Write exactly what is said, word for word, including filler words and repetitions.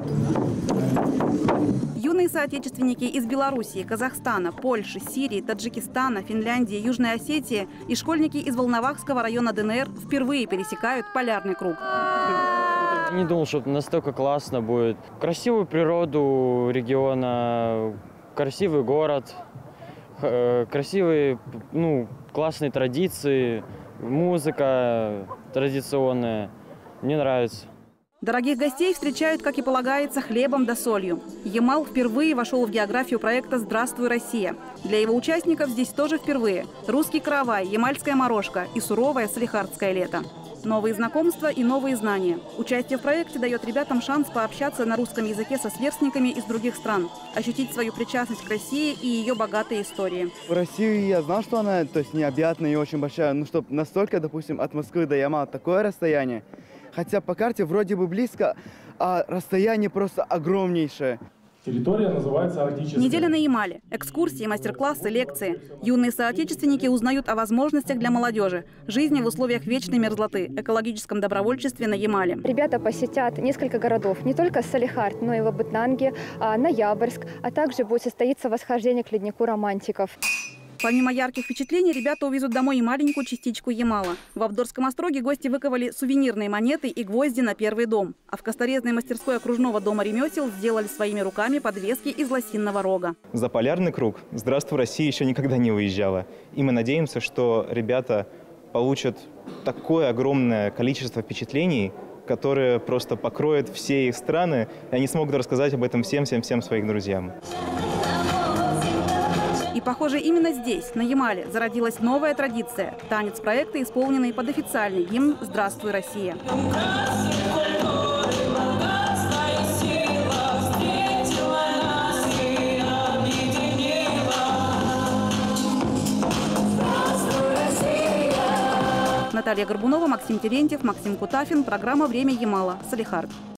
Юные соотечественники из Белоруссии, Казахстана, Польши, Сирии, Таджикистана, Финляндии, Южной Осетии и школьники из Волновахского района ДНР впервые пересекают полярный круг. Не думал, что настолько классно будет. Красивую природу региона, красивый город, красивые, ну, классные традиции, музыка традиционная. Мне нравится. Дорогих гостей встречают, как и полагается, хлебом да солью. Ямал впервые вошел в географию проекта «Здравствуй, Россия». Для его участников здесь тоже впервые русский каравай, ямальская морожка и суровое салихардское лето. Новые знакомства и новые знания. Участие в проекте дает ребятам шанс пообщаться на русском языке со сверстниками из других стран, ощутить свою причастность к России и ее богатой истории. В России я знал, что она, то есть, необъятная и очень большая, но чтобы настолько, допустим, от Москвы до Ямала такое расстояние, хотя по карте вроде бы близко, а расстояние просто огромнейшее. Территория называется Арктическая. Неделя на Ямале. Экскурсии, мастер-классы, лекции. Юные соотечественники узнают о возможностях для молодежи, жизни в условиях вечной мерзлоты, экологическом добровольчестве на Ямале. Ребята посетят несколько городов, не только Салихард, но и Лабытнанги, Ноябрьск, а также будет состоиться восхождение к леднику романтиков. Помимо ярких впечатлений, ребята увезут домой и маленькую частичку Ямала. В Абдорском остроге гости выковали сувенирные монеты и гвозди на первый дом. А в косторезной мастерской окружного дома ремесел сделали своими руками подвески из лосиного рога. За полярный круг «Здравствуй, Россия» еще никогда не выезжала. И мы надеемся, что ребята получат такое огромное количество впечатлений, которые просто покроют все их страны, и они смогут рассказать об этом всем-всем-всем своим друзьям. И, похоже, именно здесь, на Ямале, зародилась новая традиция – танец проекта, исполненный под официальный гимн «Здравствуй, Россия». Наталья Горбунова, Максим Терентьев, Максим Кутафин. Программа «Время Ямала». Салихард.